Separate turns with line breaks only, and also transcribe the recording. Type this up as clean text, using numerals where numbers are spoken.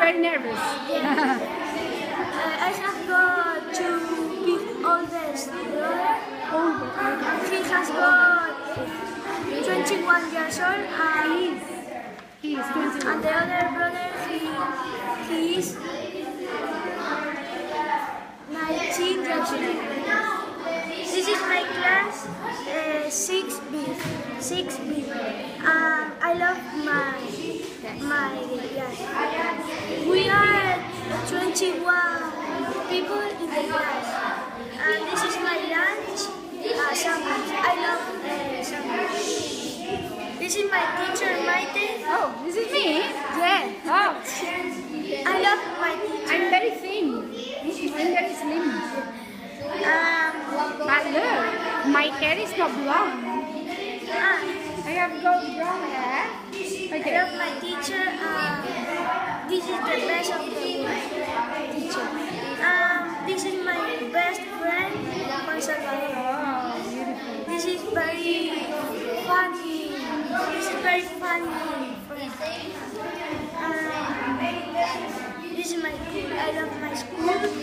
very nervous.
Yeah. I have got to be oldest brother. He has got 21 years old.
He is 21.
And the other brother, he is 19 years old. This is my class 6B. 6B. I love my class. We are 21 people in the class. And this is my lunch. Sandwich. I love sandwich. This is my teacher, Maite.
Oh, this is me?
Yeah.
Oh,
I love my teacher.
I'm very thin. I'm very slim. But look, my hair is not blonde. I have got brown hair.
I love my teacher. This is the best of the teacher. This is my best friend, Juan Salvador.
Oh, beautiful.
This is very funny. This is very funny friend. This is my school. I love my school.